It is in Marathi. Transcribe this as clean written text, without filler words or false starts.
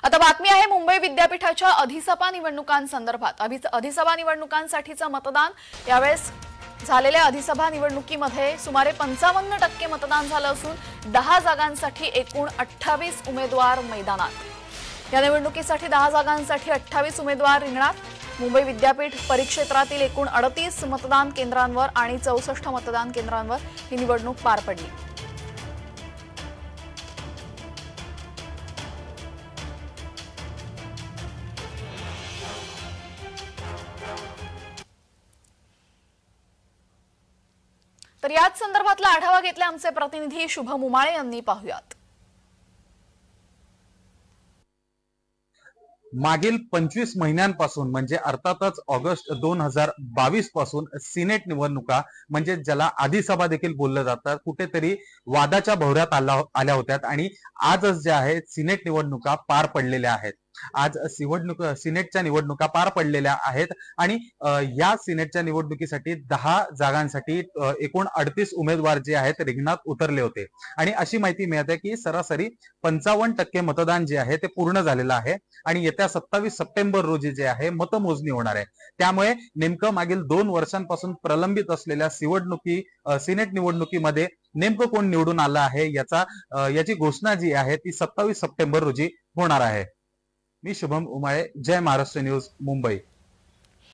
आता बातमी आहे मुंबई विद्यापीठाच्या अधिसभा निवडणुकांसंदर्भात। अधिसभा निवडणुकांसाठीचं मतदान यावेळेस झालेल्या अधिसभा निवडणुकीमध्ये सुमारे 55% मतदान झालं असून 10 जागांसाठी एकूण 28 उमेदवार मैदानात। या निवडणुकीसाठी 10 जागांसाठी 28 उमेदवार रिंगणार। मुंबई विद्यापीठ परिक्षेत्रातील एकूण 38 मतदान केंद्रांवर आणि 64 मतदान केंद्रांवर ही निवडणूक पार पडली। तर याच संदर्भातला आढावा घेतला आमचे प्रतिनिधी शुभम उमाळे यांनी। पाहूयात। मागील 25 महिन्यांपासून म्हणजे अर्थातच ऑगस्ट 2022 पासून सिनेट निवडणुका म्हणजे ज्याला अधिसभा देखील बोललं जातं कुठेतरी वादाच्या भोवऱ्यात आल्या होत्या आणि आजच जे आहे सिनेट निवडणुका पार पडलेल्या आहेत। आज सिनेटच्या निवडणुका पार पडलेल्या आहेत आणि या सिनेटच्या निवडणुकीसाठी 10 जागांसाठी एकूण 38 उमेदवार जे आहेत रिंगणात उतरले होते आणि अशी माहिती मिळते की सरासरी 55% मतदान जे आहे ते पूर्ण झालेलं आहे आणि येत्या 27 सप्टेंबर रोजी जे आहे मतमोजणी होणार आहे। त्यामुळे नेमकं मागील 2 वर्षांपासून प्रलंबित असलेल्या सिनेट निवडणुकीमध्ये नेमकं कोण निवडून आलं आहे याची घोषणा जी आहे ती 27 सप्टेंबर रोजी होणार आहे। मी शुभम उमाळे, जय महाराष्ट्र न्यूज, मुंबई।